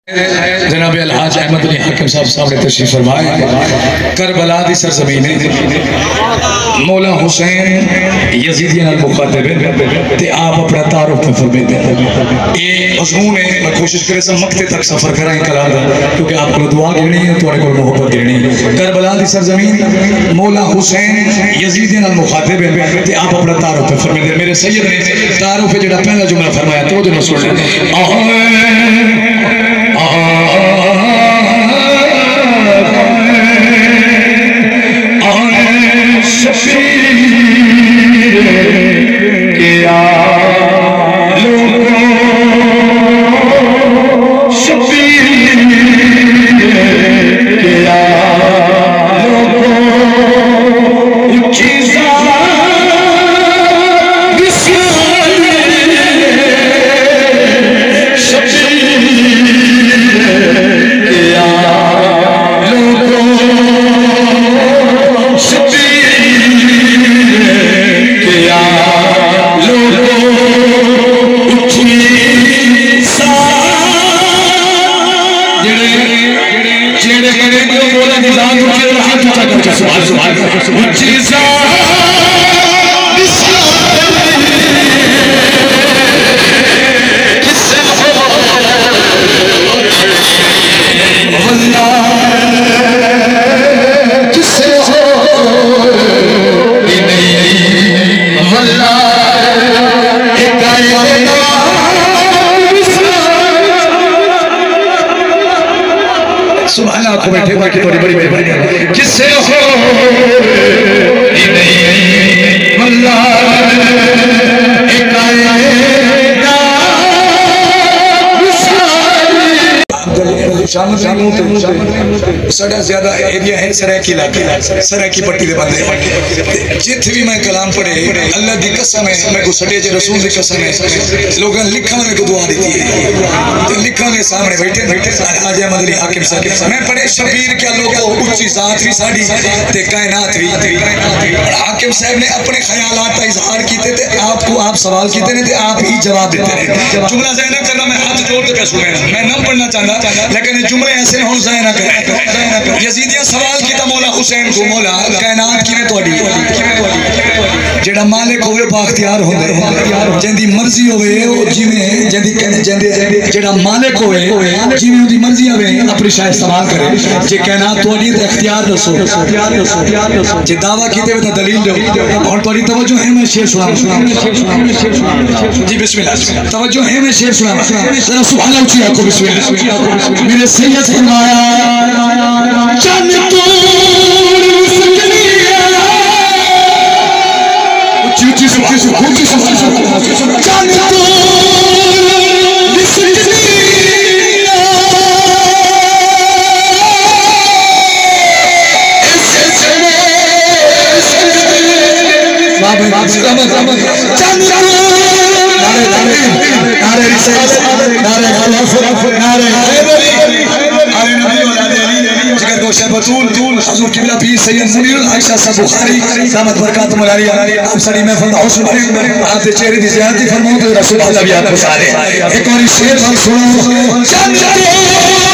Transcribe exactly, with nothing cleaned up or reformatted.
جناب الحاج احمد علی حاکم صاحب سامنے تشریف فرمائے کربلا دی سرزمین مولا حسین یزیدین المخاطب تے آپ اپنا تعارف میں فرمائے دیں یہ مضمون ہے میں کوشش کرے سا مقتے تک سفر کرائیں کلام دا کیونکہ آپ کو دعا گرنی ہے تو کو محبت گرنی ہے کربلا دی سرزمین مولا حسین یزیدین المخاطب تے آپ اپنا تعارف میں فرمائے دیں میرے سید نے تعارف ہے جڑا پہلا جملہ فرمایا تو جو نسل کو بیٹھے بیٹھے بڑی بڑی بڑی بڑی جس سے ہو ہی نہیں واللہ ایک آئے گا سڑا زیادہ ایریا ہے سریکی علاقہ سریکی پٹی دے بندے جت بھی میں کلام پڑھے اللہ دی قسم ہے میں کو سٹے جے رسول دی قسم ہے لوگاں لکھاں میں کو دعا دیتی ہے لکھاں میں سامنے بیٹھے بیٹھے حاج احمد علی حاکم صاحب میں پڑھے شبیر کیا لوگوں اچھی ذات بھی ساڑی تے کائنات بھی حاکم صاحب نے اپنے خیالات کا اظہار کیتے تھے آپ کو آپ سوال کیتے نے تے آپ ہی جواب دیتے ہیں جملہ ذہن نہ کرنا میں ہاتھ جوڑ کے پیسو میں میں نہ پڑھنا چاہتا لیکن جملے ایسے ہون ذہن نہ کریں یزیدیہ سوال کیتا مولا حسین کو مولا کائنات کی میں توڑی جڑا مالک ہوئے باختیار ہوئے جن دی مرضی ہوئے جڑا مالک ہوئے جی میں دی مرضی ہوئے اپنی شاید سوال کرے جی کائنات توڑی تے اختیار رسو جی دعویٰ کیتے ہوئے تا دلیل دو اور توڑی توجہ ہے میں شیر سنام جی بسم اللہ توجہ ہے میں شیر سنام ذرا سبحان اللہ اچھی آکو بسم اللہ میرے سید فرمایا چند توڑ سکنی اچھی اچھی سبحان اچھی سبحان چند توڑ حضور قبلہ پیر سید منیر عائشہ صاحب بخاری دامت برکات مولانا آپ سڑی محفل دا حسن بھائی آپ دے چہرے دی زیادتی فرماؤں تو رسول اللہ بھی آپ کو سارے ایک اور شیر سنو چند